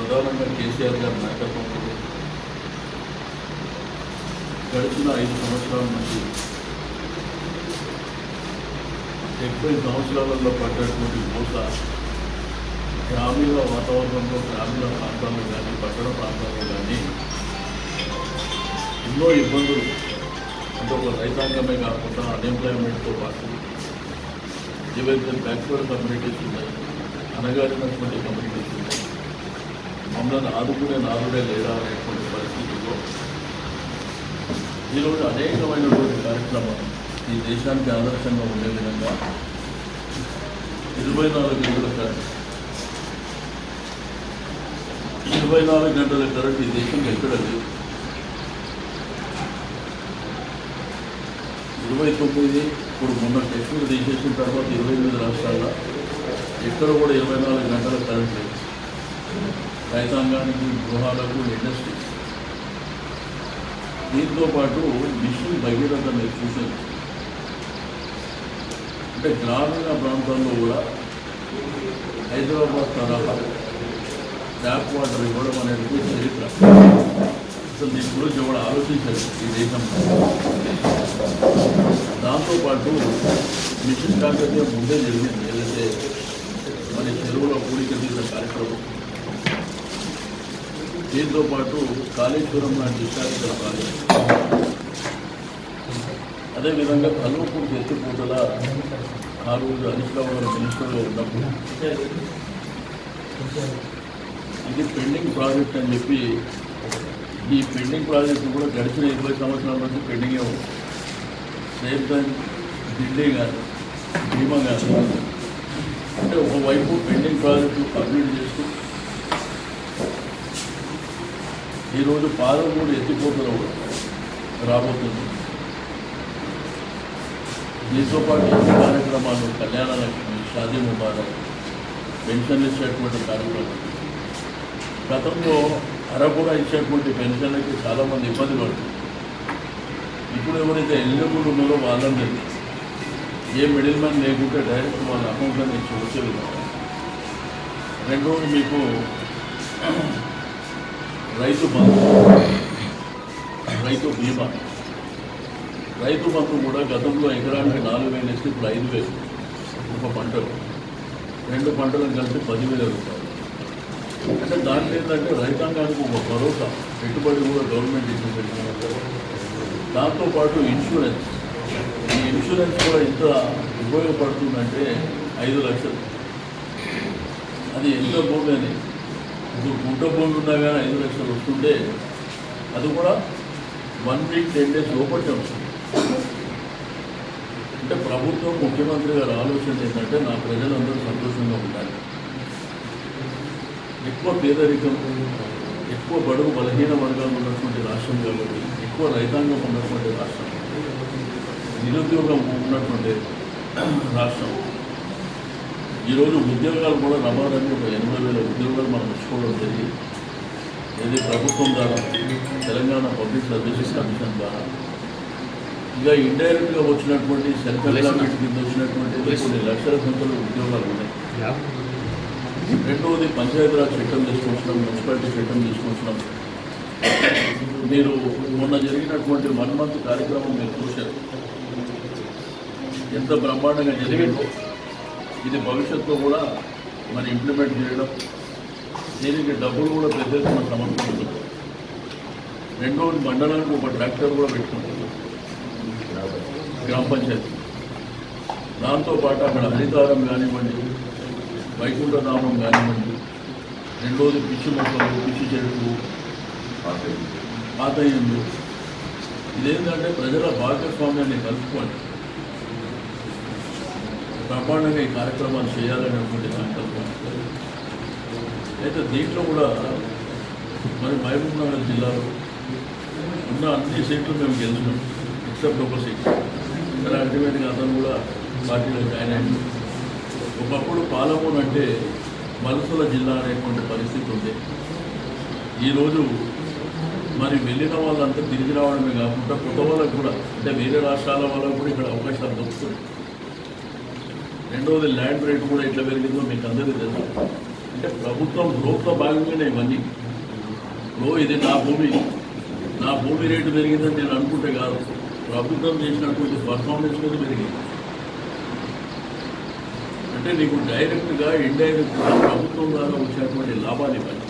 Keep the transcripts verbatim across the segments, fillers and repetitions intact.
ప్రధానంగా కేసీఆర్ గారి నాయకత్వంలో గడిచిన ఐదు సంవత్సరాల నుంచి డెబ్బై సంవత్సరాలలో పడ్డటువంటి మోస గ్రామీణ వాతావరణంలో గ్రామీణ ప్రాంతాల్లో కానీ పట్టణ ప్రాంతాల్లో కానీ ఎన్నో ఇబ్బందులు అంటే ఒక రైతాంగమే కాకుండా అన్ఎంప్లాయ్మెంట్తో పాటు ఏవైతే బ్యాక్వర్డ్ కమ్యూనిటీస్ ఉన్నాయి, అనగారినటువంటి కమ్యూనిటీస్ ఉన్నాయి, మమ్మల్ని ఆదుకునే నాదుడే లేదా అనేటువంటి పరిస్థితుల్లో ఈరోజు అనేకమైనటువంటి కార్యక్రమాలు ఈ దేశానికి ఆదర్శంగా ఉండే విధంగా ఇరవై నాలుగు గంటల కరెంట్ ఇరవై నాలుగు గంటల కరెంట్ ఈ దేశంలో ఎక్కడ లేదు. ఇరవై తొమ్మిది ఇప్పుడు మొన్న టెస్టులు తీసేసిన తర్వాత ఇరవై ఎనిమిది రాష్ట్రాల్లో ఎక్కడ కూడా ఇరవై నాలుగు గంటల కరెంట్ లేదు. రైతాంగానికి, గృహాలకు, ఇండస్ట్రీస్ దీంతో పాటు మిషన్ భగీరథ మీరు చూసింది అంటే గ్రామీణ ప్రాంతాల్లో కూడా హైదరాబాద్ తరహా ట్యాప్ వాటర్ ఇవ్వడం అనేది చరిత్ర. అసలు దీని గురించి ఎవరు ఆలోచించారు ఈ దేశంలో. దాంతోపాటు మిషన్ కాకతీయ ముందే జరిగింది ఏదైతే మన చెరువుల పూడిక తీసిన కార్యక్రమం. దీంతో పాటు కాళేశ్వరం లాంటి విషయాలు కాలేదు. అదేవిధంగా కల్వకూరు ఎత్తిపోతల ఆ రోజు హరీష్ రావు గారు మినిస్టర్లో ఉన్నప్పుడు ఇది పెండింగ్ ప్రాజెక్ట్ అని చెప్పి ఈ పెండింగ్ ప్రాజెక్టు కూడా గడిచిన ఇరవై సంవత్సరాల నుంచి పెండింగే ఉంది. సేమ్ టైం ఢిల్లీ కానీ భీమా కానీ అంటే ఒకవైపు పెండింగ్ ప్రాజెక్టు కంప్లీట్ చేస్తూ ఈరోజు పాలమూరు ఎత్తిపోతలో రాబోతుంది. దీంతో పాటు ఎన్నో కార్యక్రమాలు, కళ్యాణ లక్ష్మి, షాదీ ముబారక్, పెన్షన్లు ఇచ్చేటువంటి కార్యక్రమం. గతంలో అరకుర ఇచ్చేటువంటి పెన్షన్లకి చాలామంది ఇబ్బంది పడుతుంది. ఇప్పుడు ఎవరైతే ఎలిజిబుల్ ఉన్నారో వాళ్ళని ఏ మిడిల్ మ్యాన్ లేకుంటే డైరెక్ట్ వాళ్ళ అకౌంట్లో నుంచి వచ్చే విధంగా. రెండోది మీకు రైతు బంధు, రైతు బీమా. రైతు బంధు కూడా గతంలో ఎకరానికి నాలుగు వేలు ఇస్తే ఇప్పుడు ఐదు వేలు ఒక పంటలు, రెండు పంటలను కలిపి పదివేల రూపాయలు. అంటే దాంట్లో ఏంటంటే రైతాంగానికి ఒక భరోసా, పెట్టుబడి కూడా గవర్నమెంట్ ఇచ్చేది. దాంతోపాటు ఇన్సూరెన్స్, ఈ ఇన్సూరెన్స్ కూడా ఎంత ఉపయోగపడుతుందంటే ఐదు లక్షలు. అది ఎంత భూమి అని ఇప్పుడు గుంట భూమి ఉన్నా కానీ ఐదు లక్షలు వస్తుంటే అది కూడా వన్ వీక్ టెన్ డేస్ లోపట్టే వస్తుంది. అంటే ప్రభుత్వం, ముఖ్యమంత్రి గారి ఆలోచన ఏంటంటే నా ప్రజలందరూ సంతోషంగా ఉండాలి. ఎక్కువ పేదరికం, ఎక్కువ బడుగు బలహీన వర్గాలు ఉన్నటువంటి రాష్ట్రం కాబట్టి, ఎక్కువ రైతాంగం ఉన్నటువంటి రాష్ట్రం, నిరుద్యోగం ఉన్నటువంటి రాష్ట్రం. ఈరోజు ఉద్యోగాలు కూడా రమారని ఒక ఎనభై వేల ఉద్యోగాలు మనం ఇచ్చుకోవడం జరిగింది. ఇది ప్రభుత్వం ద్వారా, తెలంగాణ పబ్లిక్ సర్వీసెస్ కమిషన్ ద్వారా. ఇక ఇండైరెక్ట్గా వచ్చినటువంటి సెల్ఫ్ ఎంప్లాయ్మెంట్ కింద వచ్చినటువంటి కొన్ని లక్షల సంఖ్యలో ఉద్యోగాలు ఉన్నాయి. రెండవది పంచాయతీరాజ్ చట్టం తీసుకొచ్చినాం, మున్సిపాలిటీ చట్టం తీసుకొచ్చినాం. మీరు మొన్న జరిగినటువంటి వన్ మంత్ కార్యక్రమం మీరు చూశారు, ఎంత బ్రహ్మాండంగా జరిగిందో. ఇది భవిష్యత్తులో కూడా మరి ఇంప్లిమెంట్ చేయడం, దీనికి డబ్బులు కూడా పెద్ద ఎత్తున సమర్పిస్తుంది. రెండవది మండలానికి ఒక ట్రాక్టర్ కూడా పెట్టుకుంటుంది గ్రామ పంచాయతీ. దాంతోపాటు అక్కడ హరితారం కానివ్వండి, వైకుంఠధామం కానివ్వండి, రెండోది పిచ్చి మొక్కలు, పిచ్చి చెరుకు, పాత ఇళ్ళు. ఇదేంటంటే ప్రజల భాగస్వామ్యాన్ని కలుపుకోండి, బ్రహ్మాండంగా ఈ కార్యక్రమాలు చేయాలనేటువంటి సంకల్పం. అయితే దీంట్లో కూడా మరి మహబూబ్ నగర్ జిల్లాలో ఉన్న అన్ని సీట్లు మేము గెలిచినాం ఎక్సెప్ట్ ఒక సీట్. ఇక్కడ అల్టిమేట్గా అతను కూడా పార్టీలో జాయిన్ అయ్యింది. ఒకప్పుడు పాలమూరు అంటే మలుసుల జిల్లా అనేటువంటి పరిస్థితి ఉంది. ఈరోజు మరి వెళ్ళిన వాళ్ళంతా తిరిగి రావడమే కాకుండా కొత్త వాళ్ళకు కూడా, అంటే వేరే రాష్ట్రాల వాళ్ళకు కూడా ఇక్కడ అవకాశాలు దొరుకుతుంది. రెండవది ల్యాండ్ రేట్ కూడా ఎట్లా పెరిగిందో మీకు అందరికీ తెలుసు. అంటే ప్రభుత్వం గ్రోత్లో భాగంగానే ఇవన్నీ. ఇప్పుడు ఇది నా భూమి, నా భూమి రేటు పెరిగిందని నేను అనుకుంటే కాదు, ప్రభుత్వం చేసినటువంటి పర్ఫార్మెన్స్ మీద పెరిగింది. అంటే నీకు డైరెక్ట్గా ఇండైరెక్ట్గా ప్రభుత్వం ద్వారా వచ్చేటువంటి లాభాలు ఇవ్వాలి.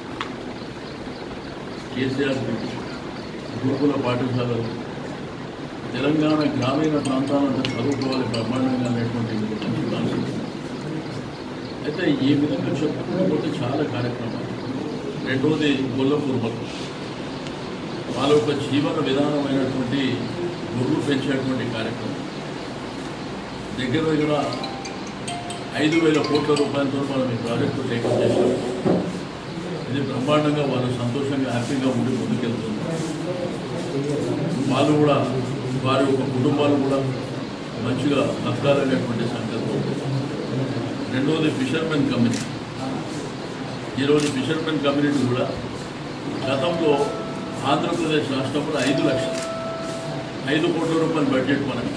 కేసీఆర్ గురుకుల పాఠశాలలు, తెలంగాణ గ్రామీణ ప్రాంతాలంతా చదువుకోవాలి బ్రహ్మాండంగా అనేటువంటి మంచి కాన్సెప్ట్. అయితే ఈ విధంగా చెప్పుకోకపోతే చాలా కార్యక్రమాలు. రెండవది గొల్ల కుర్మలు, వాళ్ళ యొక్క జీవన విధానమైనటువంటి గొర్రెలు పెంచేటువంటి కార్యక్రమం. దగ్గర దగ్గర ఐదు వేల కోట్ల రూపాయలతో మనం ఈ ప్రాజెక్టు టేకప్ చేశాం. ఇది బ్రహ్మాండంగా వాళ్ళు సంతోషంగా హ్యాపీగా ఉండి ముందుకెళ్తున్నారు. వాళ్ళు కూడా వారి యొక్క కుటుంబాలు కూడా మంచిగా బతకాలనేటువంటి సంకల్పం. రెండవది ఫిషర్మెన్ కమ్యూనిటీ. ఈరోజు ఫిషర్మెన్ కమ్యూనిటీ కూడా గతంలో ఆంధ్రప్రదేశ్ రాష్ట్రంలో ఐదు లక్షలు ఐదు కోట్ల రూపాయల బడ్జెట్ మనకి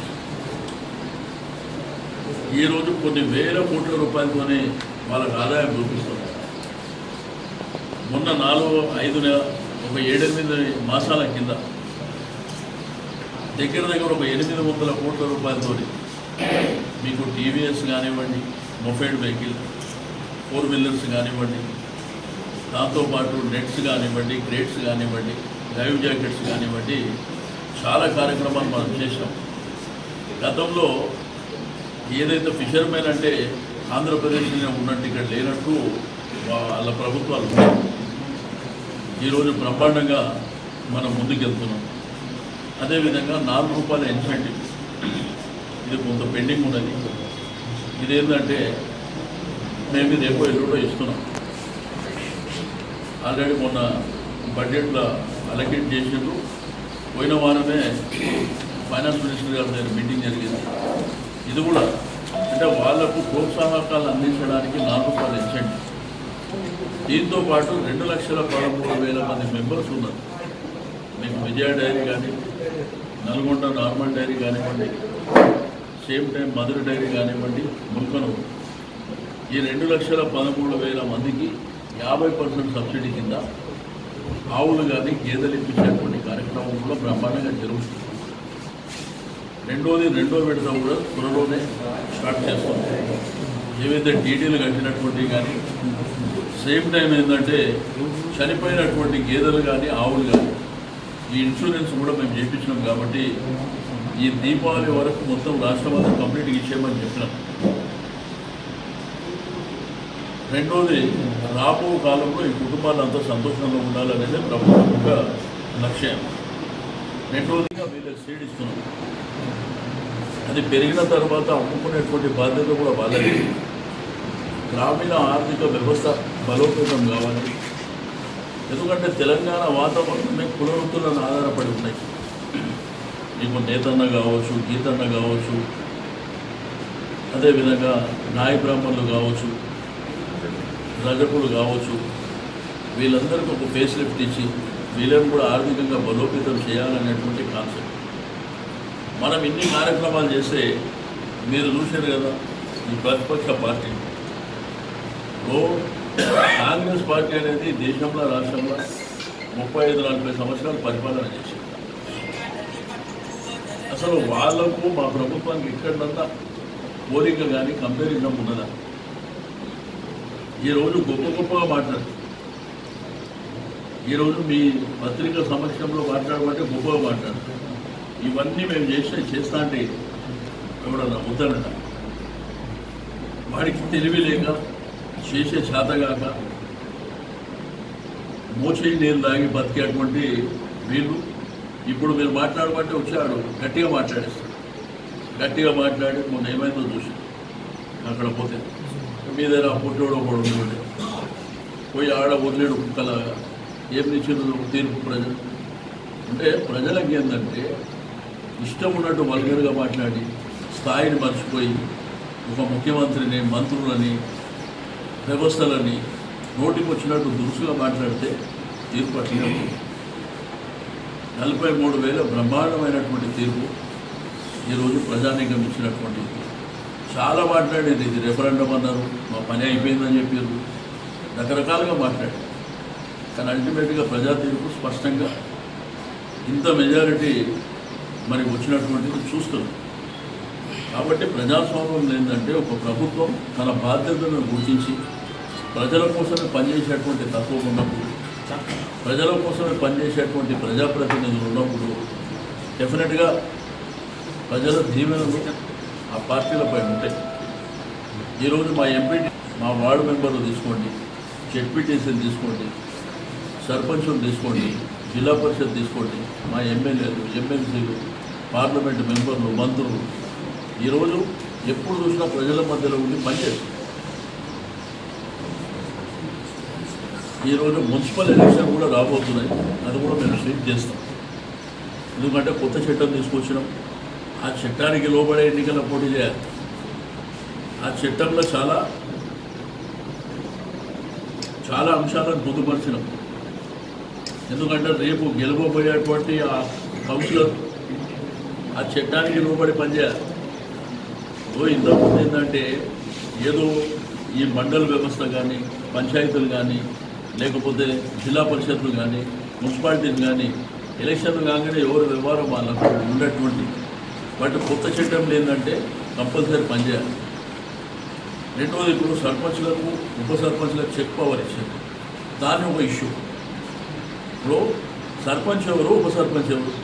ఈరోజు కొన్ని వేల కోట్ల రూపాయలతోనే వాళ్ళకి ఆదాయం చూపిస్తుంది. మొన్న నాలుగు ఐదు నెల ఒక ఏడెనిమిది మాసాల కింద దగ్గర దగ్గర ఒక ఎనిమిది వందల కోట్ల రూపాయలతో మీకు టీవీఎస్ కానివ్వండి, మొఫైడ్ వెహికల్, ఫోర్ వీలర్స్ కానివ్వండి, దాంతోపాటు నెట్స్ కానివ్వండి, క్రేట్స్ కానివ్వండి, లైవ్ జాకెట్స్ కానివ్వండి, చాలా కార్యక్రమాలు మనం చేసాం. గతంలో ఏదైతే ఫిషర్మెన్ అంటే ఆంధ్రప్రదేశ్లో ఉన్నట్టు ఇక్కడ లేనట్టు వాళ్ళ ప్రభుత్వాలు ఈరోజు బ్రహ్మాండంగా మనం ముందుకెళ్తున్నాం. అదేవిధంగా నాలుగు రూపాయల ఇన్సెంటివ్, ఇది కొంత పెండింగ్ ఉన్నది. ఇదేంటంటే మేము ఇది ఎక్కువ ఎల్లుడో ఇస్తున్నాం. ఆల్రెడీ మొన్న బడ్జెట్లో అలొకేట్ చేసిండ్రు. పోయిన వారమే ఫైనాన్స్ మినిస్టర్ గారి దగ్గర మీటింగ్ జరిగింది. ఇది కూడా అంటే వాళ్లకు ప్రోత్సాహకాలు అందించడానికి నాలుగు రూపాయల ఇన్సెంటివ్. దీంతో పాటు రెండు లక్షల పదమూడు వేల మంది మెంబర్స్ ఉన్నారు. మీకు విజయ డైరీ కానీ, నల్గొండ నార్మల్ డైరీ కానివ్వండి, సేమ్ టైం మధుర డైరీ కానివ్వండి, ముల్కను, ఈ రెండు లక్షల పదమూడు వేల మందికి యాభై పర్సెంట్ సబ్సిడీ కింద ఆవులు కానీ గేదెలు ఇప్పించేటువంటి కార్యక్రమం కూడా బ్రహ్మాండంగా జరుగుతుంది. రెండోది రెండో విడత కూడా త్వరలోనే స్టార్ట్ చేస్తాం. ఏవైతే డీడీలు కట్టినటువంటి కానీ, సేమ్ టైం ఏంటంటే చనిపోయినటువంటి గేదెలు కానీ ఆవులు కానీ ఈ ఇన్సూరెన్స్ కూడా మేము చేయించినాం. కాబట్టి ఈ దీపావళి వరకు మొత్తం రాష్ట్రం అంతా కంప్లీట్గా ఇచ్చేయమని చెప్పినాం. రెండోది రాబో కాలంలో ఈ కుటుంబాలంతా సంతోషంగా ఉండాలనేది ప్రభుత్వం యొక్క లక్ష్యం. రెండోదిగా వీళ్ళకి సీడ్ ఇస్తున్నాం. అది పెరిగిన తర్వాత అమ్ముకునేటువంటి బాధ్యత కూడా వాళ్ళది. గ్రామీణ ఆర్థిక వ్యవస్థ బలోపేతం కావాలి. ఎందుకంటే తెలంగాణ వాతావరణమే కుల వృత్తులను ఆధారపడి ఉన్నాయి. మీకు నేతన్న కావచ్చు, గీతన్న కావచ్చు, అదేవిధంగా నాయ బ్రాహ్మణులు కావచ్చు, రజకులు కావచ్చు, వీళ్ళందరికీ ఒక ఫేస్ లిఫ్ట్ ఇచ్చి వీళ్ళని కూడా ఆర్థికంగా బలోపేతం చేయాలనేటువంటి కాన్సెప్ట్. మనం ఇన్ని కార్యక్రమాలు చేస్తే మీరు చూశారు కదా ఈ ప్రతిపక్ష పార్టీ ఓ కాంగ్రెస్ పార్టీ అనేది దేశంలో రాష్ట్రంలో ముప్పై ఐదు నలభై సంవత్సరాలు పరిపాలన చేసింది. అసలు వాళ్లకు మా ప్రభుత్వానికి ఎక్కడన్నా పోలిక కానీ కంపారిజన్ ఉన్నదా? ఈరోజు గొప్ప గొప్పగా మాట్లాడు, ఈరోజు మీ పత్రిక సమక్షంలో మాట్లాడమంటే గొప్పగా మాట్లాడు. ఇవన్నీ మేము చేస్తే చేస్తా అంటే ఎవడన్నా వద్దనట. వాడికి తెలివి లేక, చేసే చేతగాక, మోచేయి నీళ్ళు తాగి బతికేటువంటి వీళ్ళు ఇప్పుడు మీరు మాట్లాడమంటే వచ్చాడు గట్టిగా మాట్లాడేస్తాడు. గట్టిగా మాట్లాడి మొన్న ఏమైందో చూసి అక్కడ పోతే మీ దగ్గర పుట్టోడు ఒకడు ఉండే పోయి ఆడ వదిలేడు కుక్కలాగా. ఏం నిచ్చిన తీర్పు ప్రజలు అంటే ప్రజలకి ఏంటంటే ఇష్టం ఉన్నట్టు వల్గర్గా మాట్లాడి స్థాయిని మర్చిపోయి ఒక ముఖ్యమంత్రిని, మంత్రులని, వ్యవస్థలని నోటికి వచ్చినట్టు దురుసుగా మాట్లాడితే తీర్పు అట్లే ఉంటుంది. నలభై మూడు వేల బ్రహ్మాండమైనటువంటి తీర్పు ఈరోజు ప్రజానీకం ఇచ్చినటువంటి చాలా మాట్లాడేది. ఇది రెఫరెండం అన్నారు, మా పని అయిపోయిందని చెప్పారు. రకరకాలుగా మాట్లాడారు. కానీ అల్టిమేట్గా ప్రజా తీర్పు స్పష్టంగా ఇంత మెజారిటీ మరి వచ్చినటువంటిది చూస్తున్నాం. కాబట్టి ప్రజాస్వామ్యం ఏంటంటే ఒక ప్రభుత్వం తన బాధ్యతలను గుర్తించి ప్రజల కోసమే పనిచేసేటువంటి తత్వం ఉన్నప్పుడు, ప్రజల కోసమే పనిచేసేటువంటి ప్రజాప్రతినిధులు ఉన్నప్పుడు డెఫినెట్గా ప్రజల దీవెనలు ఆ పార్టీలపై ఉంటాయి. ఈరోజు మా ఎంపీ, మా వార్డు మెంబర్లు తీసుకోండి, జెడ్పీటీసీలు తీసుకోండి, సర్పంచులు తీసుకోండి, జిల్లా పరిషత్ తీసుకోండి, మా ఎమ్మెల్యేలు, ఎమ్మెల్సీలు, పార్లమెంటు మెంబర్లు, మంత్రులు ఈరోజు ఎప్పుడు చూసినా ప్రజల మధ్యలో ఉండి పనిచేస్తారు. ఈరోజు మున్సిపల్ ఎలక్షన్ కూడా రాబోతున్నాయి, అది కూడా మేము స్వీప్ చేస్తాం. ఎందుకంటే కొత్త చట్టం తీసుకొచ్చినాం, ఆ చట్టానికి లోబడే ఎన్నికల పోటీ చేయాలి. ఆ చట్టంలో చాలా చాలా అంశాలను పొందుపరిచినాం. ఎందుకంటే రేపు గెలవబోయేటువంటి ఆ కౌన్సిలర్ ఆ చట్టానికి లోబడి పనిచేయాలి. ఓ ఇంతకుముందు ఏంటంటే ఏదో ఈ మండల వ్యవస్థ కానీ, పంచాయతీలు కానీ, లేకపోతే జిల్లా పరిషత్లు కానీ, మున్సిపాలిటీలు కానీ ఎలక్షన్లు కాగానే ఎవరు వ్యవహారం వాళ్ళకు ఉన్నటువంటి బట్ కొత్త చట్టం ఏంటంటే కంపల్సరీ పనిచేయాలి. రెండవది ఇప్పుడు సర్పంచ్లకు, ఉప సర్పంచ్లకు చెక్ పవర్ ఇచ్చారు, దాని ఒక ఇష్యూ. ఇప్పుడు సర్పంచ్ ఎవరు, ఉప సర్పంచ్ ఎవరు?